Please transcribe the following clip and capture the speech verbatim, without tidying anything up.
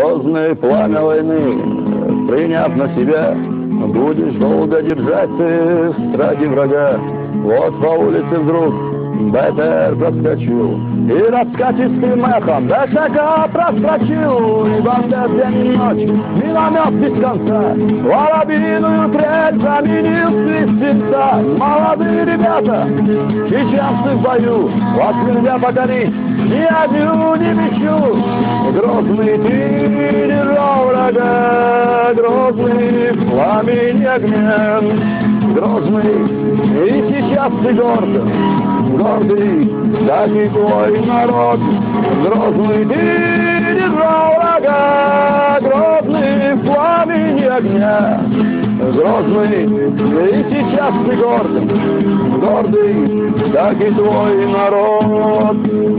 Грозный пламя войны, приняв на себя, будешь долго держать ты в страхе врага. Вот по улице вдруг БТР проскочил, и раскатистым эхом ДШК проскочил. И бомбят день и ночь, миномет без конца, воробьиную трель заменил свистенца. Молодые ребята, чеченцы в бою, вас нельзя покорить ни одну, ни мечу. Грозный ты держал врага, Грозный в пламени огня. Грозный, и сейчас ты горд, гордый, как и твой народ. Грозный ты держал врага, Грозный в пламени огня. Грозный, и сейчас ты горд, гордый, как и твой народ.